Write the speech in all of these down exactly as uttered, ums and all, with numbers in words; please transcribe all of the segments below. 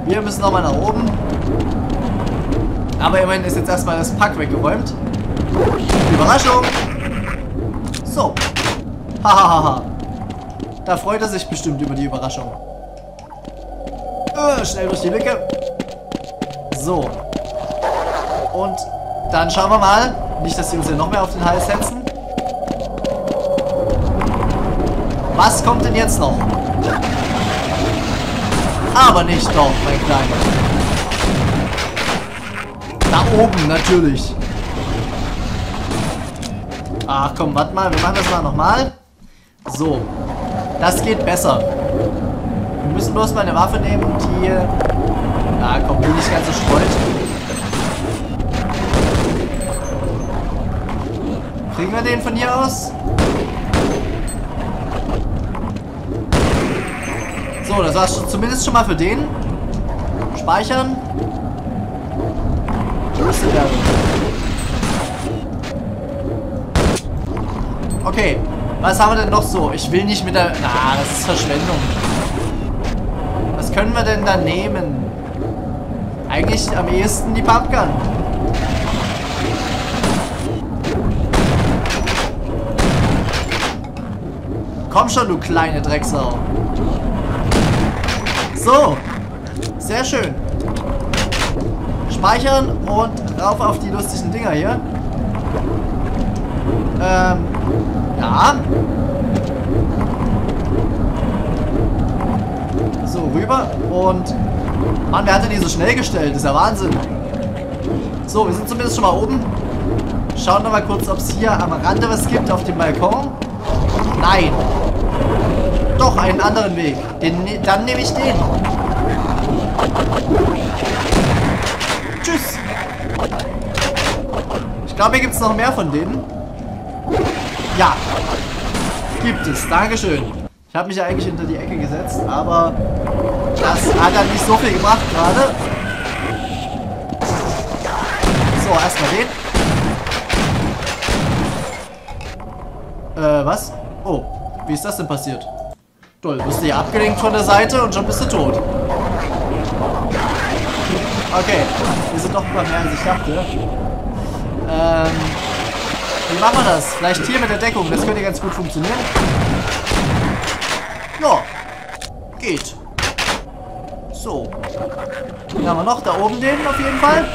Wir müssen nochmal nach oben. Aber immerhin ist jetzt erstmal das Pack weggeräumt. Überraschung! So. Hahaha. Da freut er sich bestimmt über die Überraschung. Äh, schnell durch die Lücke. So. Und dann schauen wir mal. Nicht, dass sie uns ja noch mehr auf den Hals setzen. Was kommt denn jetzt noch? Aber nicht doch, mein Kleiner. Da oben, natürlich. Ach komm, warte mal. Wir machen das mal nochmal. So. Das geht besser. Wir müssen bloß mal eine Waffe nehmen, die... Ja, komm, die nicht ganz so streut. Kriegen wir den von hier aus? So, das war's zumindest schon mal für den. Speichern. Okay, was haben wir denn noch so? Ich will nicht mit der... Na, das ist Verschwendung. Was können wir denn da nehmen? Eigentlich am ehesten die Pumpgun. Komm schon, du kleine Drecksau. So. Sehr schön. Speichern und rauf auf die lustigen Dinger hier. Ähm. Ja. So, rüber. Und... Mann, wer hat denn die so schnell gestellt? Das ist ja Wahnsinn. So, wir sind zumindest schon mal oben. Schauen wir mal kurz, ob es hier am Rande was gibt auf dem Balkon. Nein. Doch, einen anderen Weg. Den, dann nehme ich den. Tschüss. Ich glaube, hier gibt es noch mehr von denen. Ja. Gibt es. Dankeschön. Ich habe mich ja eigentlich hinter die Ecke gesetzt, aber das hat dann nicht so viel gebracht gerade. So, erstmal den. Äh, was? Oh, wie ist das denn passiert? Toll, bist du hier abgelenkt von der Seite und schon bist du tot. Okay, wir sind doch ein paar mehr als ich dachte. Ähm, wie machen wir das? Vielleicht hier mit der Deckung, das könnte ganz gut funktionieren. Ja, geht. So. Hier haben wir noch, da oben den auf jeden Fall.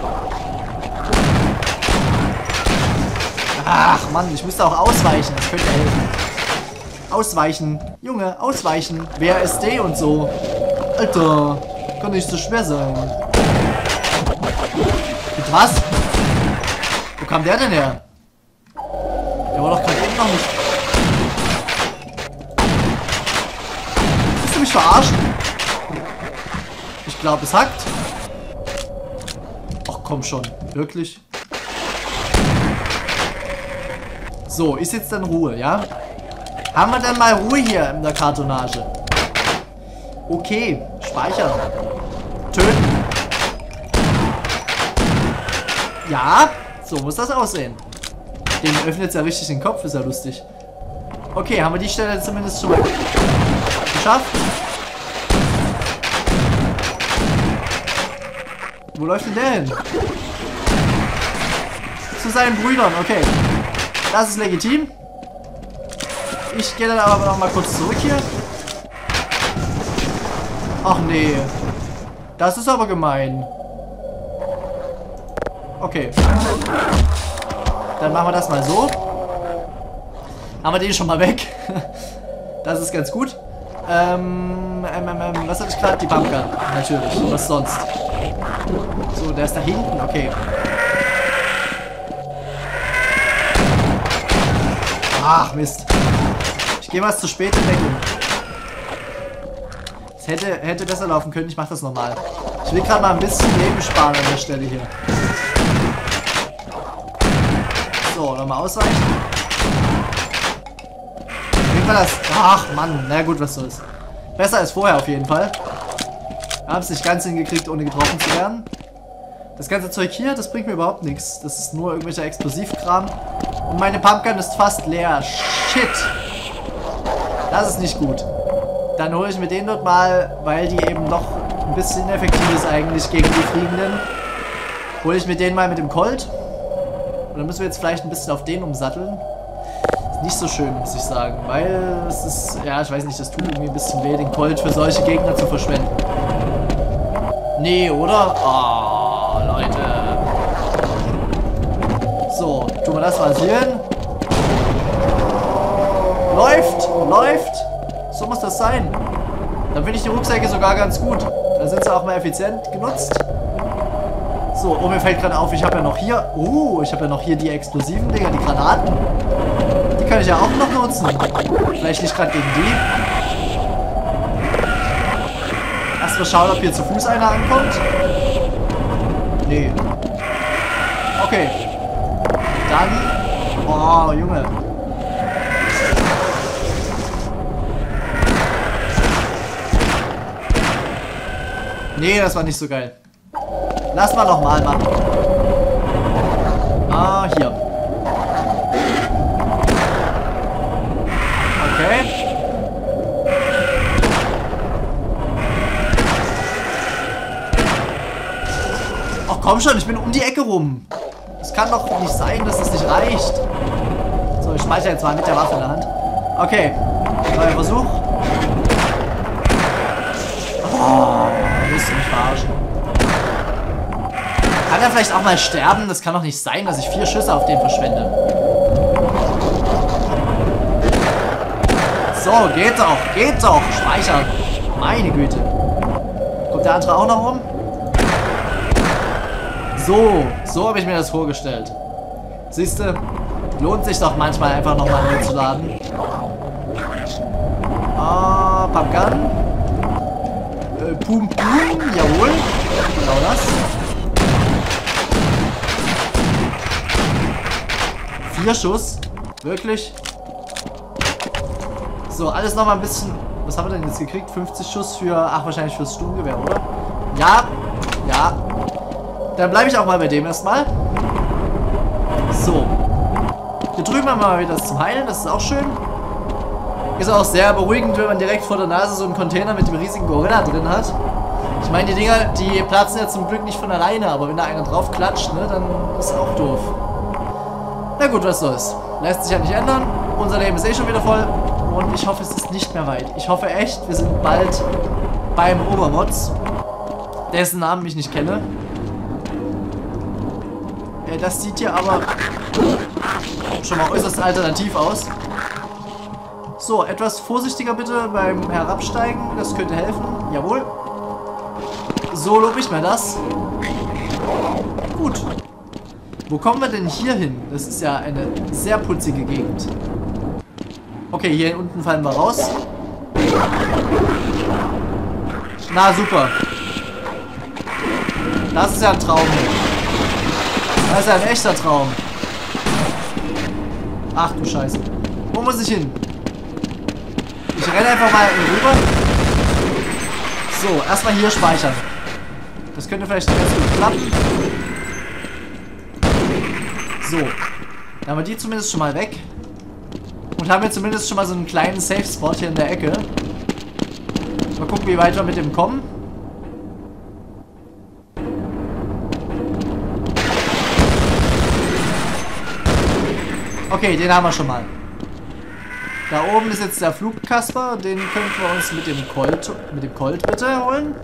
Ach Mann, ich müsste auch ausweichen, das könnte helfen. Ausweichen. Junge, ausweichen. W A S D und so. Alter, kann nicht so schwer sein. Mit was? Wo kam der denn her? Der war doch gerade eben noch nicht. Willst du mich verarschen? Ich glaube, es hackt. Ach komm schon. Wirklich? So, ist jetzt dann Ruhe, ja? Haben wir denn mal Ruhe hier in der Kartonage? Okay, speichern. Töten. Ja, so muss das aussehen. Dem öffnet es ja richtig den Kopf, ist ja lustig. Okay, haben wir die Stelle zumindest schon mal geschafft. Wo läuft denn der hin? Zu seinen Brüdern, okay. Das ist legitim. Ich gehe dann aber noch mal kurz zurück hier. Ach nee. Das ist aber gemein. Okay. Dann machen wir das mal so. Haben wir den schon mal weg. Das ist ganz gut. Ähm, ähm, ähm, was hatte ich gerade? Die Pumpgun. Natürlich. Was sonst? So, der ist da hinten. Okay. Ach, Mist. Ich gehe mal zu spät in Deckung. Es hätte, hätte besser laufen können. Ich mache das nochmal. Ich will gerade mal ein bisschen Leben sparen an der Stelle hier. So, nochmal ausweichen. Kriegen wir das? Ach, Mann. Na gut, was soll's. Besser als vorher auf jeden Fall. Wir haben es nicht ganz hingekriegt, ohne getroffen zu werden. Das ganze Zeug hier, das bringt mir überhaupt nichts. Das ist nur irgendwelcher Explosivkram. Und meine Pumpgun ist fast leer. Shit. Das ist nicht gut. Dann hole ich mir den dort mal, weil die eben noch ein bisschen ineffektiv ist eigentlich gegen die Fliegenden. Hole ich mir den mal mit dem Colt. Oder müssen wir jetzt vielleicht ein bisschen auf den umsatteln? Ist nicht so schön, muss ich sagen. Weil es ist, ja, ich weiß nicht, das tut irgendwie ein bisschen weh, den Colt für solche Gegner zu verschwenden. Nee, oder? Oh, Leute. So, tun wir das rasieren. Läuft, läuft. So muss das sein. Dann finde ich die Rucksäcke sogar ganz gut. Da sind sie auch mal effizient genutzt. So, oh, mir fällt gerade auf, ich habe ja noch hier... Oh, ich habe ja noch hier die explosiven Dinger, die Granaten. Die kann ich ja auch noch nutzen. Vielleicht nicht gerade gegen die. Erstmal schauen, ob hier zu Fuß einer ankommt. Nee. Okay. Dann... Oh, Junge. Nee, das war nicht so geil. Lass mal nochmal machen. Ah, hier. Okay. Ach komm schon, ich bin um die Ecke rum. Es kann doch nicht sein, dass das nicht reicht. So, ich speichere jetzt mal mit der Waffe in der Hand. Okay. Neuer Versuch. Oh, willst du mich verarschen? Kann er vielleicht auch mal sterben? Das kann doch nicht sein, dass ich vier Schüsse auf den verschwende. So, geht doch, geht doch. Speichern. Meine Güte. Kommt der andere auch noch rum? So, so habe ich mir das vorgestellt. Siehst du, lohnt sich doch manchmal einfach nochmal neu zu laden. Ah, Pumpgun. Äh, Pum Pum, jawohl. Genau das. Vier Schuss. Wirklich? So, alles nochmal ein bisschen... Was haben wir denn jetzt gekriegt? fünfzig Schuss für... Ach, wahrscheinlich fürs Sturmgewehr, oder? Ja. Ja. Dann bleibe ich auch mal bei dem erstmal. So. Hier drüben haben wir mal wieder das zum Heilen. Das ist auch schön. Ist auch sehr beruhigend, wenn man direkt vor der Nase so einen Container mit dem riesigen Gorilla drin hat. Ich meine, die Dinger, die platzen ja zum Glück nicht von alleine. Aber wenn da einer drauf klatscht, ne, dann ist auch doof. Na gut, was soll's. Lässt sich ja nicht ändern. Unser Leben ist eh schon wieder voll. Und ich hoffe, es ist nicht mehr weit. Ich hoffe echt, wir sind bald beim Obermods, dessen Namen ich nicht kenne. Ja, das sieht hier aber schon mal äußerst alternativ aus. So, etwas vorsichtiger bitte beim Herabsteigen. Das könnte helfen. Jawohl. So lobe ich mir das. Gut. Wo kommen wir denn hier hin? Das ist ja eine sehr putzige Gegend. Okay, hier unten fallen wir raus. Na, super. Das ist ja ein Traum. Das ist ja ein echter Traum. Ach du Scheiße. Wo muss ich hin? Ich renne einfach mal rüber. So, erstmal hier speichern. Das könnte vielleicht ganz gut klappen. So. Dann haben wir die zumindest schon mal weg. Und haben jetzt zumindest schon mal so einen kleinen Safe-Spot hier in der Ecke. Mal gucken, wie weit wir mit dem kommen. Okay, den haben wir schon mal. Da oben ist jetzt der Flugkasper. Den könnten wir uns mit dem Colt, mit dem Colt bitte holen.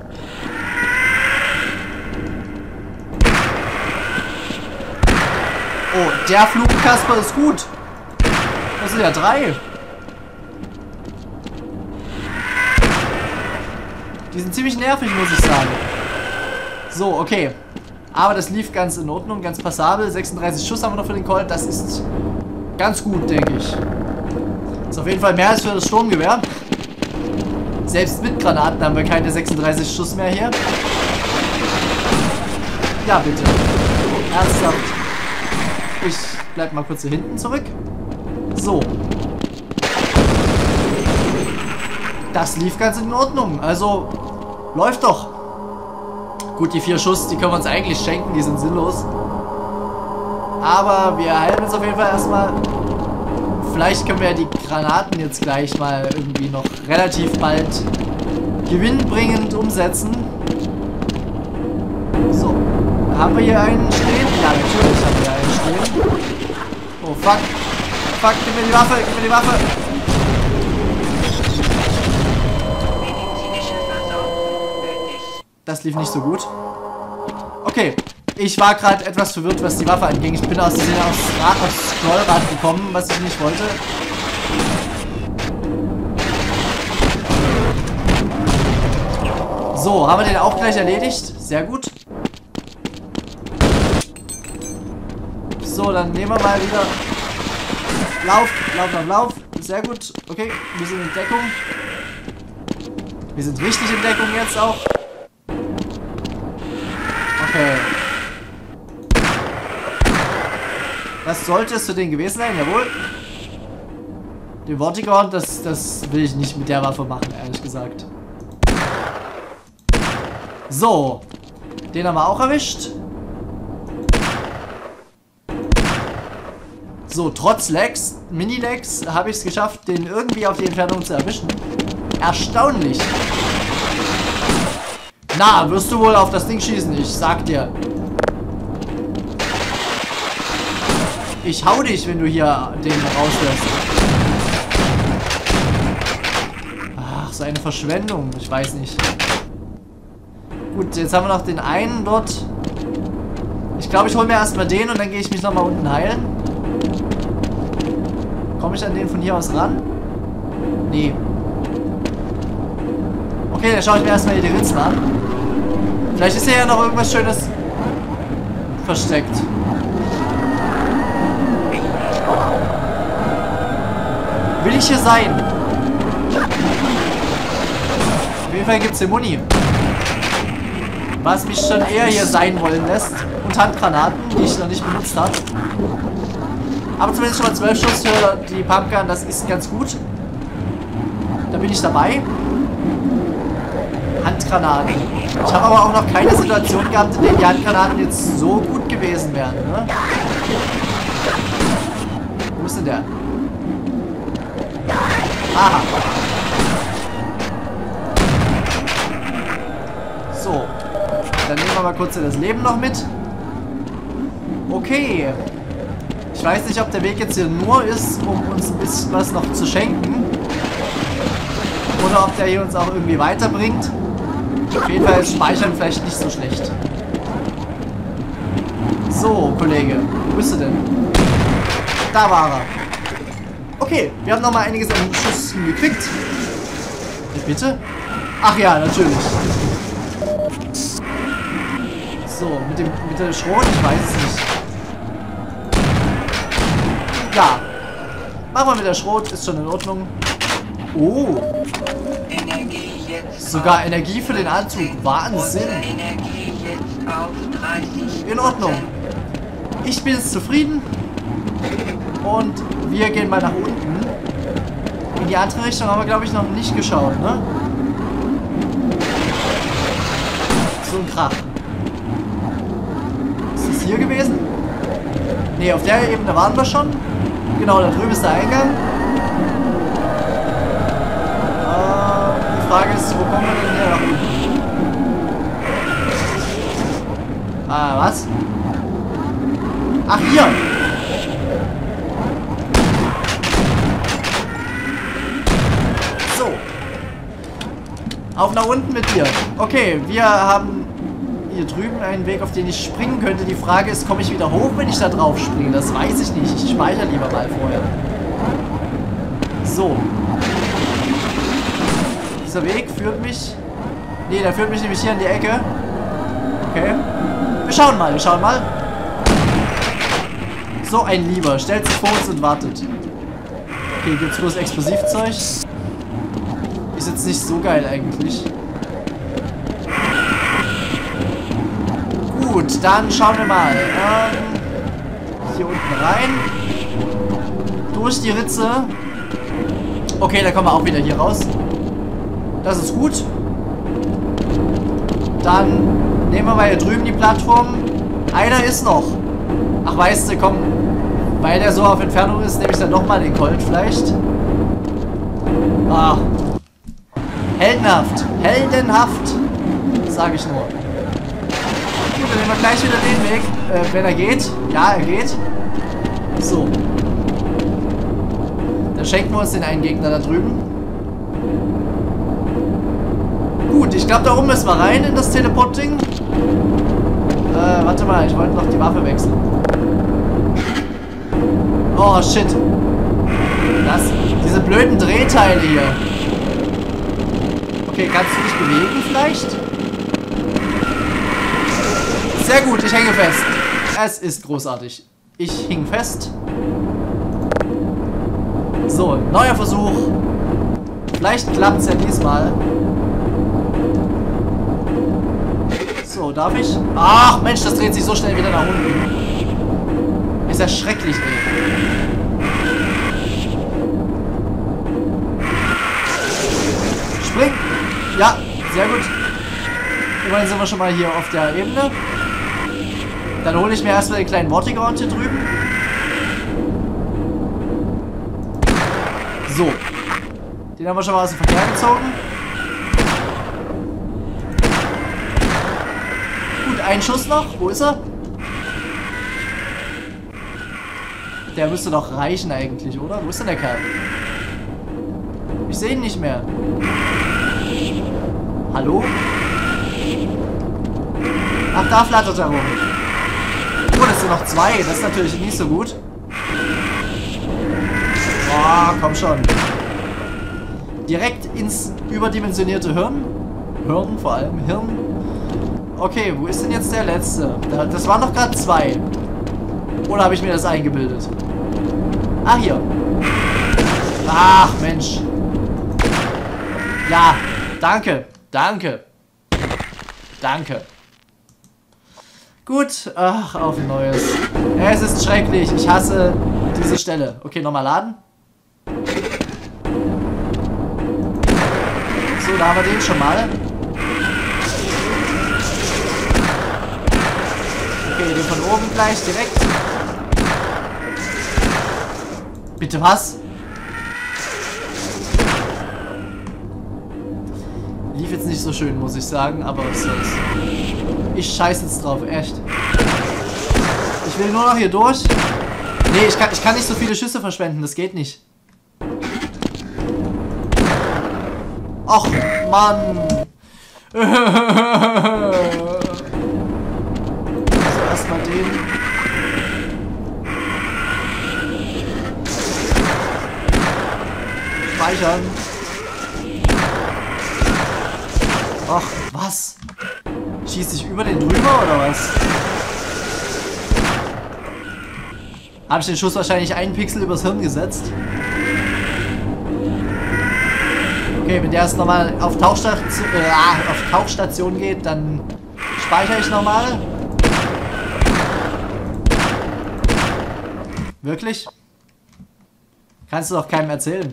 Oh, der Flugkasper ist gut. Das sind ja drei. Die sind ziemlich nervig, muss ich sagen. So, okay. Aber das lief ganz in Ordnung, ganz passabel. sechsunddreißig Schuss haben wir noch für den Colt. Das ist ganz gut, denke ich. Ist auf jeden Fall mehr als für das Sturmgewehr. Selbst mit Granaten haben wir keine sechsunddreißig Schuss mehr hier. Ja, bitte. Ernsthaft. Ich bleib mal kurz hier hinten zurück. So. Das lief ganz in Ordnung. Also, läuft doch. Gut, die vier Schuss, die können wir uns eigentlich schenken. Die sind sinnlos. Aber wir heilen uns auf jeden Fall erstmal. Vielleicht können wir ja die Granaten jetzt gleich mal irgendwie noch relativ bald gewinnbringend umsetzen. haben wir hier einen stehen? Ja, natürlich haben wir einen stehen. Oh, fuck. Fuck, gib mir die Waffe, gib mir die Waffe. Das lief nicht so gut. Okay, ich war gerade etwas verwirrt, was die Waffe anging. Ich bin aus dem Rad aufs Scrollrad gekommen, was ich nicht wollte. So, haben wir den auch gleich erledigt. Sehr gut. So, dann nehmen wir mal wieder... Lauf, lauf, lauf, lauf. Sehr gut. Okay, wir sind in Deckung. Wir sind richtig in Deckung jetzt auch. Okay. Das sollte es für den gewesen sein, jawohl. Den Vortigon, das, das will ich nicht mit der Waffe machen, ehrlich gesagt. So. Den haben wir auch erwischt. So, trotz Lags, Mini-Lags, habe ich es geschafft, den irgendwie auf die Entfernung zu erwischen. Erstaunlich. Na, wirst du wohl auf das Ding schießen, ich sag dir. Ich hau dich, wenn du hier den rauslässt. Ach, so eine Verschwendung, ich weiß nicht. Gut, jetzt haben wir noch den einen dort. Ich glaube, ich hole mir erstmal den und dann gehe ich mich nochmal unten heilen. Komme ich an den von hier aus ran? Nee. Okay, dann schaue ich mir erstmal hier die Ritzen an. Vielleicht ist hier ja noch irgendwas Schönes versteckt. Will ich hier sein? Auf jeden Fall gibt es hier Muni. Was mich schon eher hier sein wollen lässt. Und Handgranaten, die ich noch nicht benutzt habe. Aber zumindest schon mal zwölf Schuss für die Pumpgun, das ist ganz gut. Da bin ich dabei. Handgranaten. Ich habe aber auch noch keine Situation gehabt, in der die Handgranaten jetzt so gut gewesen wären. Ne? Wo ist denn der? Aha. So. Dann nehmen wir mal kurz das Leben noch mit. Okay. Ich weiß nicht, ob der Weg jetzt hier nur ist, um uns ein bisschen was noch zu schenken. Oder ob der hier uns auch irgendwie weiterbringt. Auf jeden Fall ist Speichern vielleicht nicht so schlecht. So, Kollege. Wo bist du denn? Da war er. Okay, wir haben noch mal einiges an Schüssen gekriegt. Bitte? Ach ja, natürlich. So, mit dem mit der Schrot, ich weiß es nicht. Ja. Machen wir mit der Schrot, ist schon in Ordnung. Oh. Sogar Energie für den Anzug. Wahnsinn. In Ordnung. Ich bin jetzt zufrieden. Und wir gehen mal nach unten. In die andere Richtung haben wir, glaube ich, noch nicht geschaut, ne? So ein Krach. Ist das hier gewesen? Ne, auf der Ebene waren wir schon. Genau, da drüben ist der Eingang. Äh, die Frage ist, wo kommen wir denn hier nach unten? Ah, was? Ach, hier! So. Auf nach unten mit dir. Okay, wir haben hier drüben einen Weg, auf den ich springen könnte. Die Frage ist, komme ich wieder hoch, wenn ich da drauf springe? Das weiß ich nicht. Ich speichere lieber mal vorher. So. Dieser Weg führt mich... Ne, der führt mich nämlich hier in die Ecke. Okay. Wir schauen mal, wir schauen mal. So ein Lieber. Stellt sich vor uns und wartet. Okay, gibt's bloß Explosivzeug. Ist jetzt nicht so geil eigentlich. Gut, dann schauen wir mal. Ähm, hier unten rein. Durch die Ritze. Okay, da kommen wir auch wieder hier raus. Das ist gut. Dann nehmen wir mal hier drüben die Plattform. Einer ist noch. Ach, weißt du, komm. Weil der so auf Entfernung ist, nehme ich dann nochmal den Colt vielleicht. Ah. Heldenhaft. Heldenhaft. Sage ich nur. Gut, dann nehmen wir gleich wieder den Weg, äh, wenn er geht. Ja, er geht. So. Dann schenken wir uns den einen Gegner da drüben. Gut, ich glaube, da oben müssen wir rein in das Teleport-Ding. Äh, warte mal, ich wollte noch die Waffe wechseln. Oh, shit. Das, diese blöden Drehteile hier. Okay, kannst du dich bewegen vielleicht? Sehr gut, ich hänge fest. Es ist großartig. Ich hing fest. So, neuer Versuch. Vielleicht klappt es ja diesmal. So, darf ich? Ach, Mensch, das dreht sich so schnell wieder nach unten. Ist ja schrecklich, ey. Spring! Ja, sehr gut. Immerhin sind wir schon mal hier auf der Ebene. Dann hole ich mir erstmal den kleinen Vortiground hier drüben. So. Den haben wir schon mal aus dem Verkehr gezogen. Gut, ein Schuss noch. Wo ist er? Der müsste doch reichen eigentlich, oder? Wo ist denn der Kerl? Ich sehe ihn nicht mehr. Hallo? Ach, da flattert er rum. Oh, das sind noch zwei. Das ist natürlich nicht so gut. Oh, komm schon. Direkt ins überdimensionierte Hirn. Hirn, vor allem Hirn. Okay, wo ist denn jetzt der letzte? Das waren doch gerade zwei. Oder habe ich mir das eingebildet? Ah, hier. Ach, Mensch. Ja, danke. Danke. Danke. Gut. Ach, auf ein neues. Es ist schrecklich. Ich hasse diese Stelle. Okay, nochmal laden. So, da haben wir den schon mal. Okay, den von oben gleich direkt. Bitte was? Lief jetzt nicht so schön, muss ich sagen, aber was soll's. Ich scheiß jetzt drauf, echt. Ich will nur noch hier durch. Nee, ich kann, ich kann nicht so viele Schüsse verschwenden, das geht nicht. Och, Mann. So, erstmal den. Speichern. Ach, was? Schießt sich über den drüber oder was? Habe ich den Schuss wahrscheinlich einen Pixel übers Hirn gesetzt? Okay, wenn der jetzt nochmal auf Tauchstation, äh, auf Tauchstation geht, dann speichere ich nochmal. Wirklich? Kannst du doch keinem erzählen.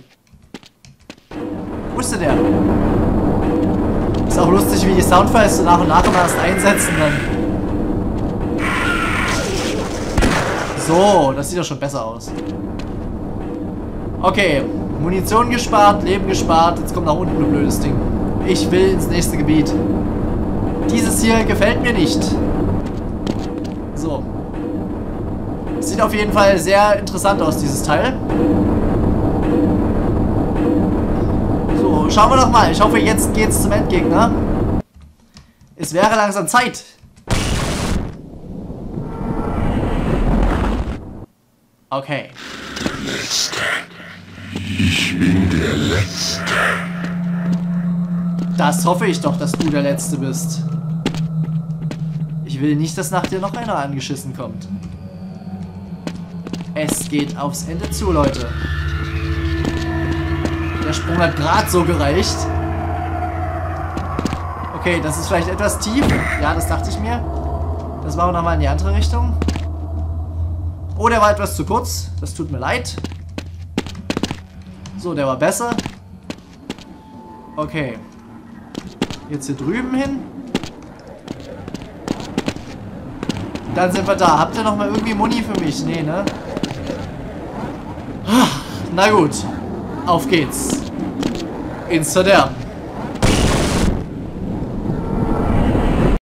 Wo ist denn der? Ist auch lustig, wie die Soundfiles so nach und nach immer erst einsetzen dann. So, das sieht doch schon besser aus. Okay, Munition gespart, Leben gespart. Jetzt kommt nach unten ein blödes Ding. Ich will ins nächste Gebiet. Dieses hier gefällt mir nicht. So. Sieht auf jeden Fall sehr interessant aus, dieses Teil. So, schauen wir doch mal. Ich hoffe, jetzt geht's zum Endgegner. Es wäre langsam Zeit. Okay. Letzte. Ich bin der Letzte. Das hoffe ich doch, dass du der Letzte bist. Ich will nicht, dass nach dir noch einer angeschissen kommt. Es geht aufs Ende zu, Leute. Der Sprung hat gerade so gereicht. Okay, das ist vielleicht etwas tief. Ja, das dachte ich mir. Das machen wir nochmal in die andere Richtung. Oh, der war etwas zu kurz. Das tut mir leid. So, der war besser. Okay. Jetzt hier drüben hin. Dann sind wir da. Habt ihr noch mal irgendwie Muni für mich? Nee, ne? Na gut. Auf geht's. Ins Verderben.